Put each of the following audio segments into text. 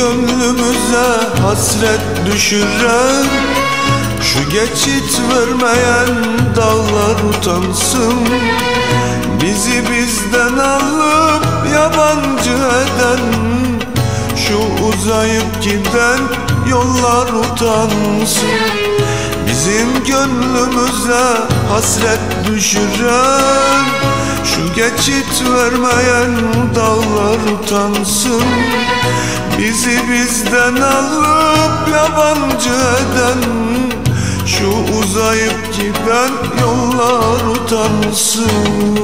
gönlümüze hasret düşüren, şu geçit vermeyen dağlar utansın. Bizi bizden alıp yabancı eden, şu uzayıp giden yollar utansın. Bizim gönlümüze hasret düşüren, şu geçit vermeyen dağlar utansın. Bizi bizden alıp yabancı eden, şu uzayıp giden yollar utansın.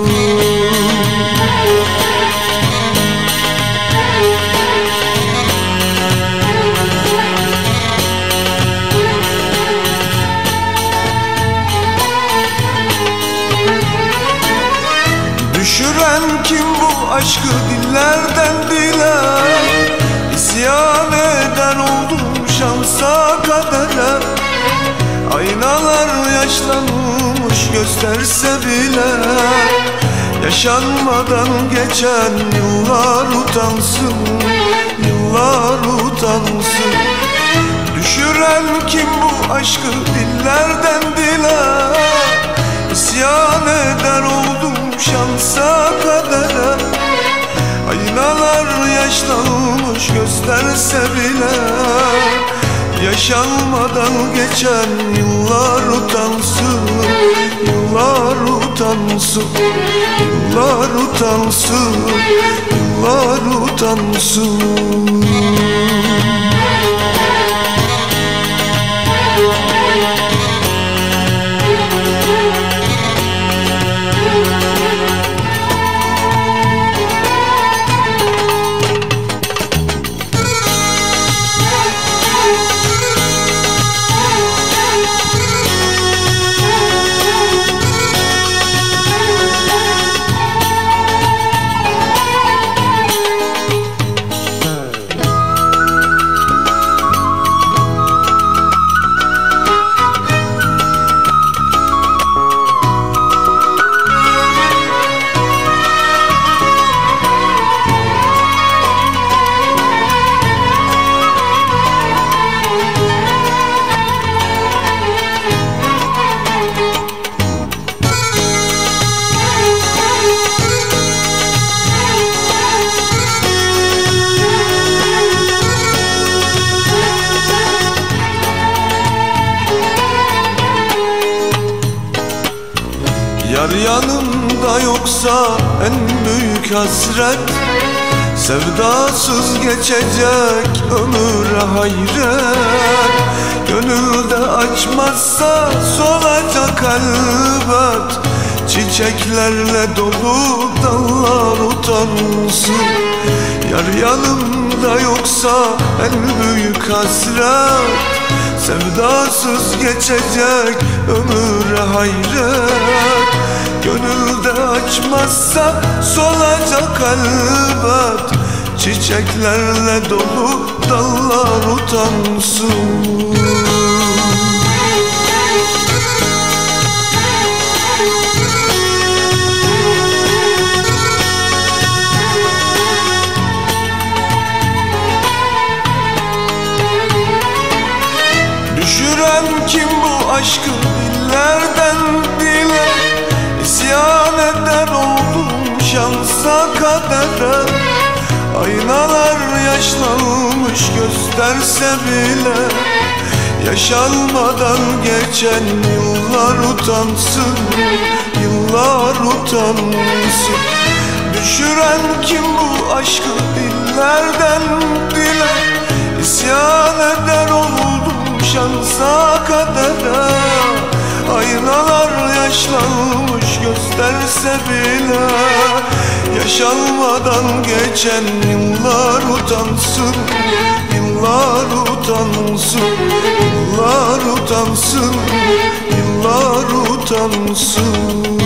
Düşüren kim bu aşkı dillerden dile? İsyan eden oldum şansa kadere. Aynalar yaşlanmış gösterse bile, yaşanmadan geçen yıllar utansın, yıllar utansın. Düşüren kim bu aşkı dillerden dile? İsyan eden oldum şansa kadere. Aynalar yaşlanmış gösterse bile, yaşanmadan geçen yıllar utansın, yıllar utansın, yıllar utansın, yıllar utansın. Yar yanımda yoksa en büyük hasret, sevdasız geçecek ömüre hayret. Gönülde açmazsa solacak elbet, çiçeklerle dolu dallar utansın. Yar yanımda yoksa en büyük hasret, sevdasız geçecek ömüre hayret. Gönülde açmazsa solacak elbet, çiçeklerle dolu dallar utansın. Düşüren kim bu aşkı dillerden dile? İsyan eden oldum şansa kadere. Aynalar yaşlanmış gösterse bile, yaşanmadan geçen yıllar utansın, yıllar utansın. Düşüren kim bu aşkı dillerden dile? İsyan eden oldum şansa kadere. Aynalar yaşlanmış gösterse bile, yaşanmadan geçen yıllar utansın, yıllar utansın, yıllar utansın, yıllar utansın.